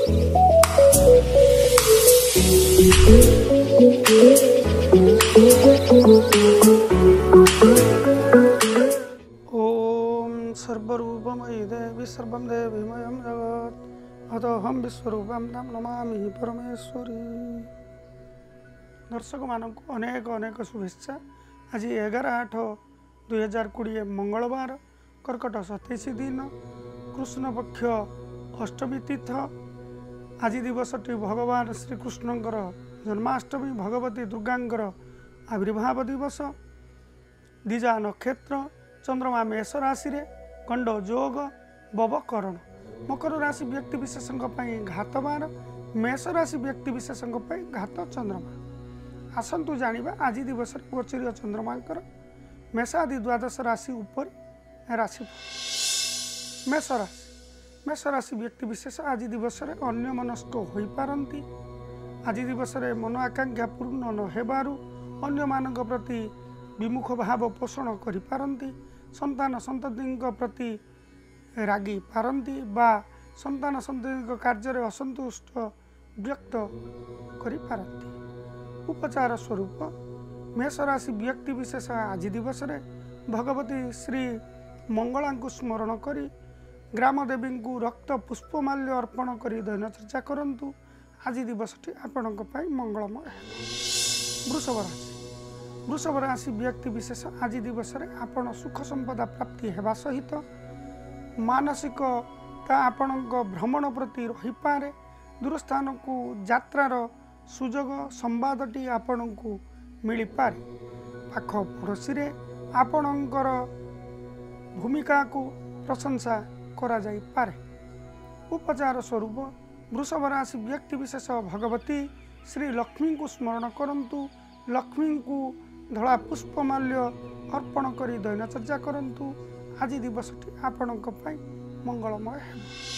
ओम सर्वरूपमयी देवी सर्वं देवीमयं जगत् अतोहम विश्वरूपं तं नमामि परमेश्वरी। दर्शक मानक अनेक अनेक शुभेच्छा। आज 11/8/2020 मंगलवार कर्कट 27 दिन कृष्ण पक्ष अष्टमी तीर्थ। आज दिवसटी भगवान श्रीकृष्णंकर जन्माष्टमी, भगवती दुर्गांकर आविर्भाव दिवस। दिजा नक्षत्र, चंद्रमा मेष राशि रे, गंड जोग, बवकरण। मकर राशि व्यक्ति विशेषों घातबार, मेष राशि व्यक्ति विशेषों घात चंद्रमा। आसतु जानिबा आज दिवस गोचरीय चंद्रमांकर मेषादि द्वादश राशि उपर राशि। मेष राशि व्यक्ति विशेष आज दिवस अन्य मनस्क हो पारती। आज दिवस मन आकांक्षा पूर्ण न हेबारु अन्य मानक प्रति विमुख भाव पोषण करि पारंती। संतान संतति प्रति रागी पारंती बा संतान संतति कार्य असंतुष्ट व्यक्त करि पारंती। उपचार स्वरूप मेष राशि व्यक्ति विशेष आज दिवस भगवती श्री मंगला को स्मरण करी ग्राम देवी को रक्त पुष्पमाल्य अर्पण करी दैनचर्या करंतु। आज दिवसटी आपणक पाई मंगलमय। वृषभ राशि व्यक्ति विशेष आज दिवस आपण सुख संपदा प्राप्ति हेबा सहित मानसिकता आपणक भ्रमण प्रति रही पारे। दूरस्थान को यात्रार सुजोग संवादटी आपण को मिल पारे। पाख पड़ोसी रे आपणकर भूमिका को प्रशंसा करा जाई पारे। उपचार स्वरूप वृषभ राशि व्यक्ति विशेष भगवती श्री लक्ष्मी को स्मरण करंतु। लक्ष्मी को धला पुष्पमाल्य अर्पण करी दैनचर्या करंतु। आज दिवसटी आपणक पाई मंगलमय है।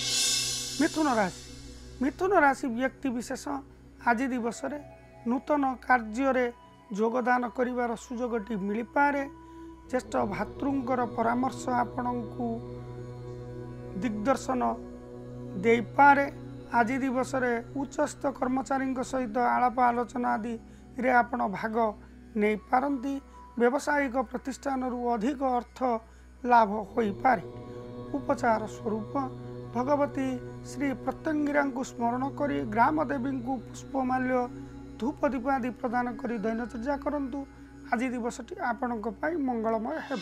मिथुन राशि व्यक्ति विशेष आज दिवस नूतन कार्य योगदान करिवार सुजोगटी मिल पारे। ज्येष्ठ भातृंकर परामर्श आपण को दिग्दर्शन दे पारे। आज दिवस उच्चस्थ कर्मचारी सहित आलाप आलोचना आदि रे आपण भाग नहीं पारंती। व्यावसायिक प्रतिष्ठान अधिक अर्थ लाभ हो पारे। उपचार स्वरूप भगवती श्री प्रत्यंगिरा को स्मरण करी ग्राम देवी को पुष्पमाल्य धूप दीप आदि प्रदान करी दैनचर्या करंतु। आज दिवसटी आपणक पाई मंगलमय है।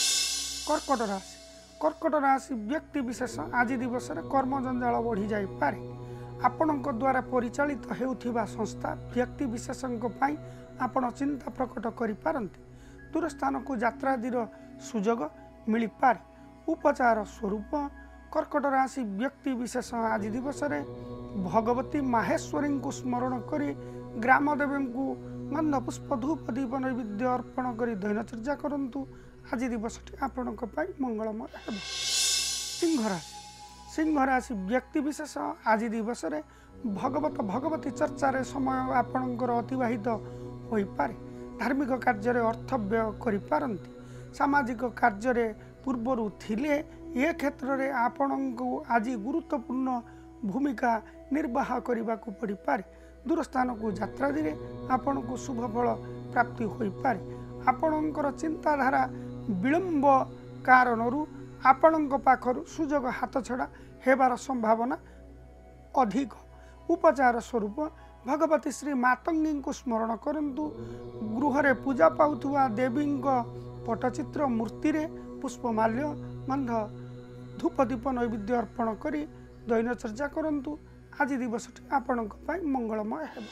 कर्कट राशि व्यक्ति विशेष आज दिवस कर्म जंजाल बढ़ी जाई पारे। आपणक द्वारा परिचालित हेउथिबा संस्था व्यक्ति विशेषों पाई आपण चिंता प्रकट करि पारंती। दूरस्थान को यात्रादीर सुजोग मिल पारे। उपचार स्वरूप कर्कट राशि व्यक्ति विशेष आज दिवस भगवती माहेश्वरी को स्मरण करी ग्राम देवी को गंध पुष्प धूप दीप नैवेद्य अर्पण करी दैनचर्या करंतु। आज दिवसटी आपणक पाई मंगलमय है। सिंह राशि व्यक्ति विशेष आज दिवस भगवती चर्चार समय आपणकर अतिबाहित हो पारे। धार्मिक कार्य अर्थ व्यय करि पारंती। सामाजिक कार्य पूर्वर थिले ए क्षेत्र में आपण को आज गुरुत्वपूर्ण भूमिका निर्वाह करने को पड़ पारे। दूरस्थान को यात्रा दिले आपण को शुभ फल प्राप्ति हो पारे। आपणकर चिंताधारा विलंब कारणरू आपणक पाखरु सुजोग हाथ छड़ा हेबार संभावना अधिक। उपचार स्वरूप भगवती श्री मातंगी को स्मरण करंतु। गृह पूजा पाउथुवा देवी पटचित्र मूर्ति रे पुष्पमाल्य गंध धूप दीप नैवेद्य अर्पण करी दैनचर्या करंतु। आज दिवसटी आपणक पाई मंगलमय है।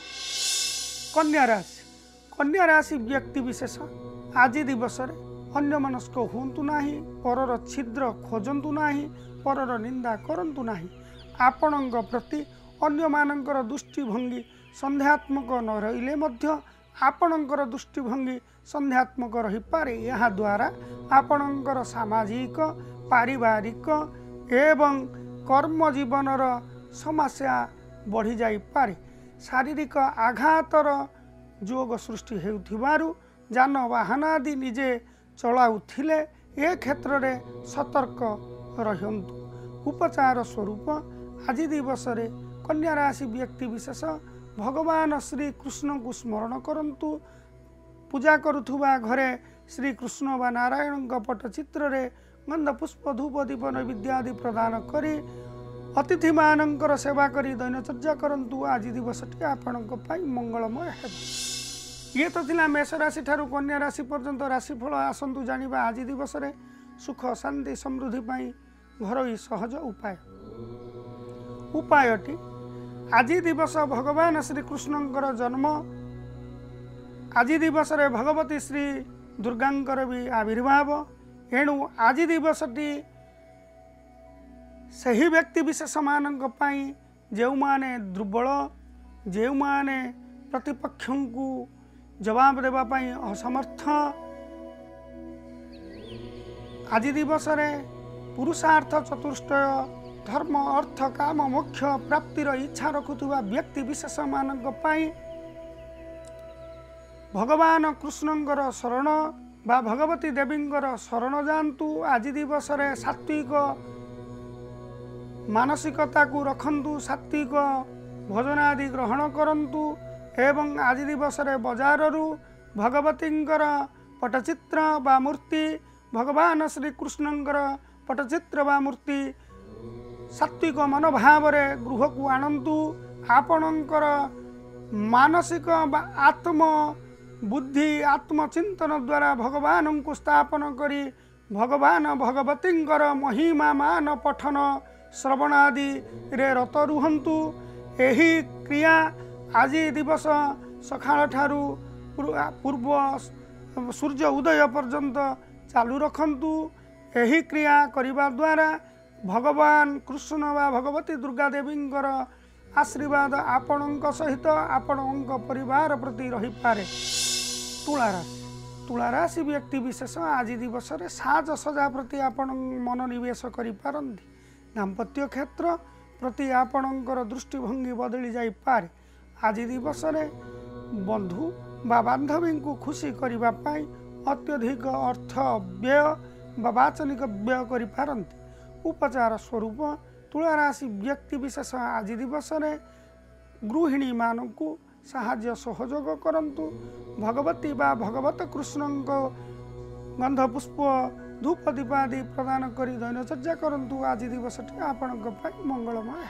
कन्या राशि व्यक्ति विशेष आज दिवस अन्य मनस्क हुंतु नाही, परर छिद्र खोजंतु नाही, परर निंदा करंतु नाही। आपणक प्रति अन्य मानकर दृष्टिभंगी संध्यात्मक न रहिले मध्य आपणकर दृष्टिभंगी संध्यात्मक रही पारे। यह द्वारा आपणकर सामाजिक पारिवारिक एवं कर्म जीवनर समस्या बढ़ी जाई पारे। शारीरिक आघातर जोग सृष्टि हेउथिबारु जान वाहन आदि निजे चलाउथिले ए क्षेत्र में सतर्क रहंतु। उपचार स्वरूप आज दिवस कन्या राशि व्यक्ति विशेष भगवान श्री कृष्ण को स्मरण करंतु पूजा करुथुबा घरे श्री कृष्ण बा नारायण पट्टचित्र रे गंध पुष्प धूप दीप नैवेद्यादि प्रदान करी अतिथि मानकर सेवा करी दैनचर्या करंतु आज दिवसटी आपणक पाई मंगलमय है। ये तो थिला मेष राशि ठारू कन्या राशि पर्यंत राशिफल आसंतु जानिबा आज दिवस रे सुख शांति समृद्धि पाई घरोई सहज उपायटी आज दिवस भगवान श्री कृष्णंकर जन्म आज दिवस रे भगवती श्री दुर्गांकर भी आविर्भाव एणु आज दिवसटी सही व्यक्ति विशेष मानक पाई जो माने दुर्बल जो माने प्रतिपक्ष को जवाब देवा पाई असमर्थ आज दिवस रे पुरुषार्थ चतुष्टय धर्म अर्थ काम मोक्ष प्राप्तिर इच्छा रखुवा व्यक्ति विशेष मानक पाई भगवान कृष्णंकर शरण बा भगवती देवींकर शरण जातु आज दिवस रे सात्विक मानसिकता को रखंतु सात्विक भोजन आदि ग्रहण करंतु एवं आज दिवस रे बाजार रु भगवतींकर पटचित्र बा मूर्ति भगवान श्री कृष्णंकर पटचित्र बा मूर्ति सात्विक मनोभाव रे गृह को आणंतु आपणंकर मानसिक बा आत्म बुद्धि आत्मचिंतन द्वारा भगवान को स्थापन करी भगवान भगवतींकर महिमा मान पठन श्रवण आदि रे रत रुहंतु। एही क्रिया आज दिवस सकाळ ठारू पूर्व सूर्य उदय पर्यंत चालू रखंतु। एही क्रिया करिबा द्वारा भगवान कृष्ण बा भगवती दुर्गा देवींकर आशीर्वाद आपणक सहित आपणक परिवार प्रति रही पारे। तुला राशि व्यक्ति विशेष आज दिवस रे साज सजा प्रति आपण मन निवेश करि पारंती। दाम्पत्य क्षेत्र प्रति आपणकर दृष्टिभंगी बदली जाई पारे। आज दिवस रे बंधु बा बांधवी को खुशी करिबा पाई अत्यधिक अर्थ व्यय बा वाचनिक व्यय करि पारंती। उपचार स्वरूप तुला राशि व्यक्ति विशेष आज दिवस रे गृहिणी मानकु साहाय्य सहयोग करंतु। भगवती बा भगवत कृष्ण को गंध पुष्प धूप दीप आदि प्रदान करी दैनचर्या करंतु। आज दिवसटी आपणक पाई मंगलमय।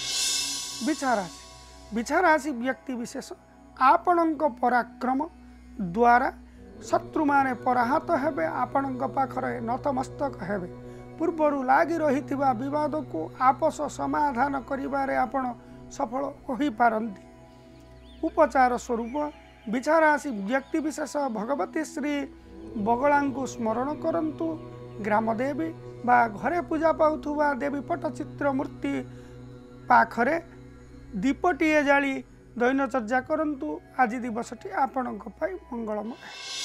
बिछा राशि व्यक्ति विशेष आपणक पराक्रम द्वारा शत्रु माने पराहत हेबे आपणक पाखरे नतमस्तक हेबे। पूर्वरु लागी रहिथिबा विवाद को आपस समाधान करिबारे आपण सफल होई पारंती। उपचार स्वरूप बिछा राशि व्यक्ति विशेष भगवती श्री बगला को स्मरण करंतु। ग्राम देवी बा घरे पूजा पाउथुबा देवी पट्टचित्र मूर्ति पाखरे दीपटीए जाली दैनचर्या करंतु। आज दिवसटी आपणक पाई मंगलमय।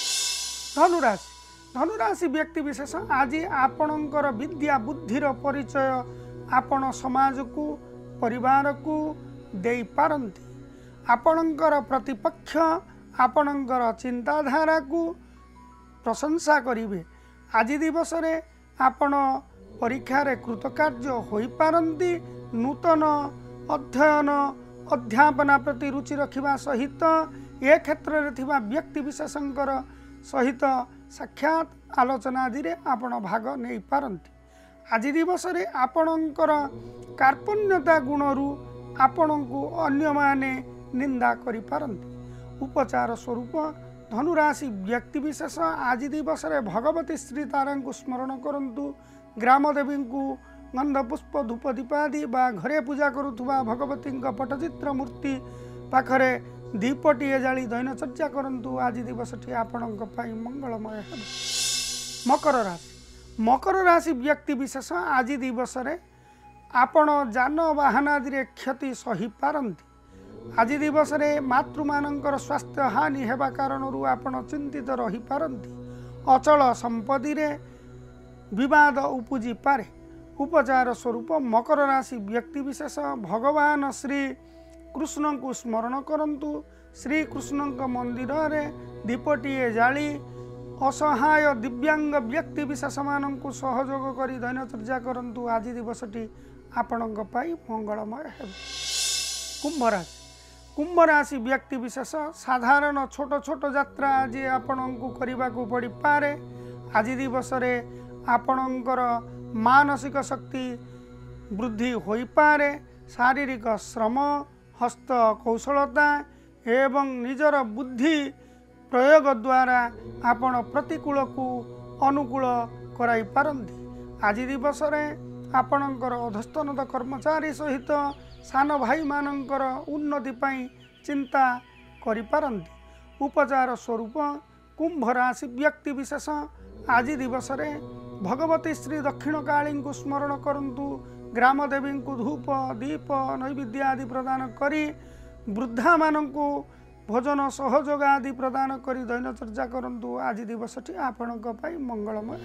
धनुराशि व्यक्ति विशेष आज आपणकर विद्या बुद्धिर परिचय आपण समाज को परिवार को देई पारंती। आपणकर प्रतिपक्ष आपणकर चिंताधारा को प्रशंसा करिवे। आज दिवस रे आपण परीक्षा रे कृतकार्य होई पारंती। नूतन अध्ययन अध्यापना प्रति रुचि रखिबा सहित ए क्षेत्र रे थिबा व्यक्ति विशेषंकर सहित साक्षात आलोचना आदि रे आपण भाग नै पारंती। आज दिवस रे आपणकर कार्पण्यता गुणरु आपणको अन्य माने निंदा करि पारंती। उपचार स्वरूप धनुराशि व्यक्ति विशेष आज दिवस रे भगवती श्री तारा को स्मरण करंतु। ग्राम देवी को गंध पुष्प धूप दीपादि बा घरे पूजा करुथुबा भगवती पट्टचित्र मूर्ति पाखरे दीपटीए जाली दैनचर्या करंतु। आज दिवसटी आपणक पाई मंगलमय है। मकर राशि व्यक्ति विशेष आज दिवस रे आपण जान वाहन आदि रे क्षति सही पारंती। आज दिवस रे मातृ मानकर स्वास्थ्य हानि हेबा कारणरू आपण चिंतित रही पारंती। अचल संपत्ति रे विवाद उपजी पारे। उपचार स्वरूप मकर राशि व्यक्ति विशेष भगवान श्री कृष्ण को स्मरण करंतु। श्री कृष्ण मंदिर रे दीपटीए जाली असहाय दिव्यांग व्यक्ति विशेष मानक सहयोग करी दैनचर्या करंतु। आज दिवसटी आपणक पाई मंगलमय है। कुंभ राशि कुंभ राशि व्यक्ति विशेष साधारण छोट छोट यात्रा आज आपण को करने को पड़ पारे। आज दिवस आपणकर मानसिक शक्ति वृद्धि हो पारे। शारीरिक श्रम हस्त कौशलता एवं निजर बुद्धि प्रयोग द्वारा आपण प्रतिकूल को अनुकूल कराई पारंती। आज दिवस आपणकर अधस्तनद कर्मचारी सहित सान भाई मानकर उन्नति पाई चिंता करि पारंती। उपचार स्वरूप कुंभ राशि व्यक्ति विशेष आज दिवस भगवती श्री दक्षिण काली को स्मरण करंतु। ग्राम देवी को धूप दीप नैवेद्य आदि प्रदान करी वृद्धा मानक भोजन सहयोग आदि प्रदान करी दैनचर्या करंतु। आज दिवसटी आपणक पाई मंगलमय।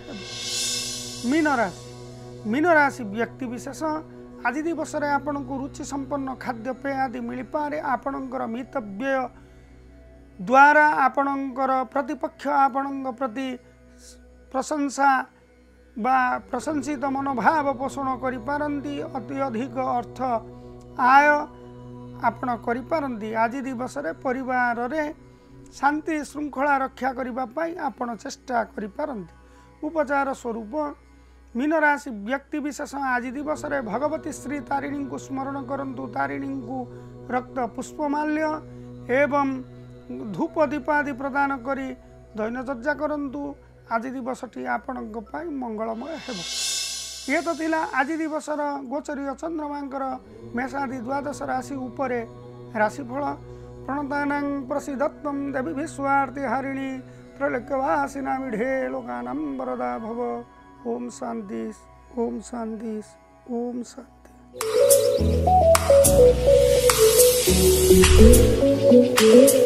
मीन राशि व्यक्ति विशेष आज दिवस आपण को रुचि संपन्न खाद्यपेय आदि मिल पारे। आपणकर मितव्यय द्वारा आपणकर प्रतिपक्ष आपण प्रति प्रशंसा बा प्रशंसित मनोभाव पोषण करि पारंती। अति अधिक अर्थ आय आपण करि पारंती। आज दिवस परिवार रे शांति श्रृंखला रक्षा करिबा पाई आपण चेष्टा करि पारंती। उपचार स्वरूप मीन राशि व्यक्ति विशेष आज दिवस भगवती श्री तारिणी को स्मरण करंतु। तारिणी को रक्त पुष्पमाल्य एवं धूप दीपादि प्रदान करी दैनचर्या करंतु। आज दिवसटी आपणक पाई मंगलमय हेब। ये तो थिला आज दिवसर गोचरीय चंद्रमांकर मेषादि द्वादश राशि उपरे राशिफल। प्रणतानां प्रसिद्धत्वं देवी विश्वार्ति हारिणी त्रैलोक्यवासिनां मीढे लोकानां वरदा भव। ओम शांति ओम शांति ओम शांति।